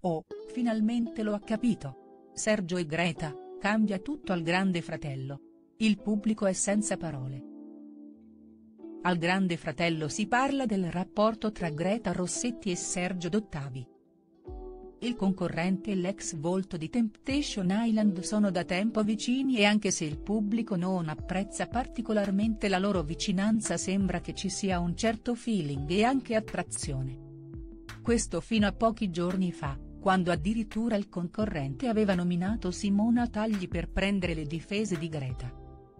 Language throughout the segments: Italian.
Oh, finalmente lo ha capito. Sergio e Greta, cambia tutto al Grande Fratello. Il pubblico è senza parole. Al Grande Fratello si parla del rapporto tra Greta Rossetti e Sergio Dottavi. Il concorrente e l'ex volto di Temptation Island sono da tempo vicini e anche se il pubblico non apprezza particolarmente la loro vicinanza sembra che ci sia un certo feeling e anche attrazione. Questo fino a pochi giorni fa, quando addirittura il concorrente aveva nominato Simona Tagli per prendere le difese di Greta.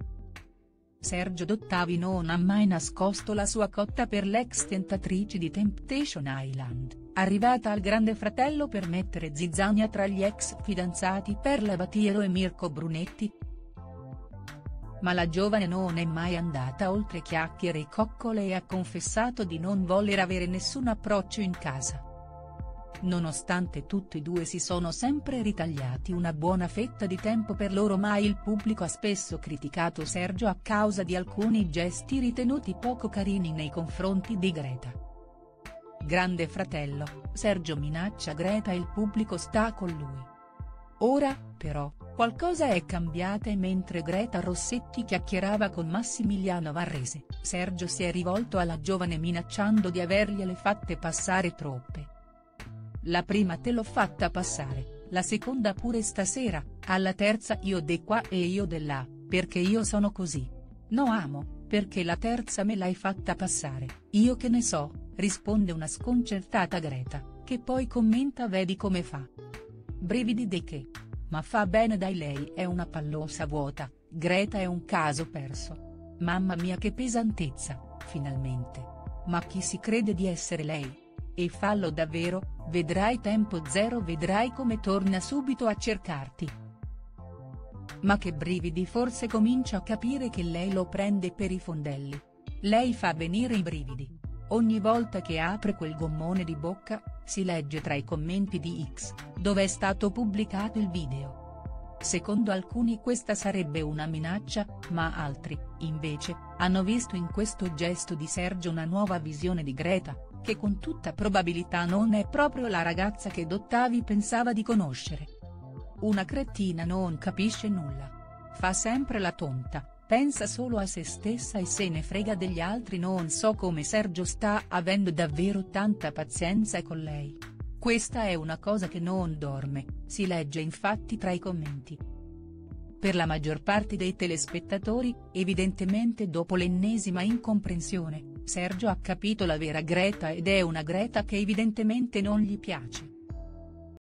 Sergio Dottavi non ha mai nascosto la sua cotta per l'ex tentatrice di Temptation Island, arrivata al Grande Fratello per mettere zizzania tra gli ex fidanzati Perla Batiero e Mirko Brunetti. Ma la giovane non è mai andata oltre chiacchiere e coccole e ha confessato di non voler avere nessun approccio in casa. Nonostante tutti e due si sono sempre ritagliati una buona fetta di tempo per loro, ma il pubblico ha spesso criticato Sergio a causa di alcuni gesti ritenuti poco carini nei confronti di Greta. Grande Fratello, Sergio minaccia Greta e il pubblico sta con lui. Ora, però, qualcosa è cambiata e mentre Greta Rossetti chiacchierava con Massimiliano Varrese, Sergio si è rivolto alla giovane minacciando di avergliele fatte passare troppe. La prima te l'ho fatta passare, la seconda pure stasera, alla terza io de qua e io de là, perché io sono così. No amo, perché la terza me l'hai fatta passare, io che ne so, risponde una sconcertata Greta, che poi commenta vedi come fa. Brividi di che? Ma fa bene dai, lei è una pallosa vuota, Greta è un caso perso. Mamma mia che pesantezza, finalmente. Ma chi si crede di essere lei? E fallo davvero, vedrai tempo zero, vedrai come torna subito a cercarti. Ma che brividi, forse comincia a capire che lei lo prende per i fondelli. Lei fa venire i brividi. Ogni volta che apre quel gommone di bocca, si legge tra i commenti di X, dove è stato pubblicato il video. Secondo alcuni questa sarebbe una minaccia, ma altri, invece, hanno visto in questo gesto di Sergio una nuova visione di Greta, che con tutta probabilità non è proprio la ragazza che Dottavi pensava di conoscere. Una cretina, non capisce nulla. Fa sempre la tonta, pensa solo a se stessa e se ne frega degli altri. Non so come Sergio sta avendo davvero tanta pazienza con lei. Questa è una cosa che non dorme, si legge infatti tra i commenti. Per la maggior parte dei telespettatori, evidentemente dopo l'ennesima incomprensione, Sergio ha capito la vera Greta ed è una Greta che evidentemente non gli piace.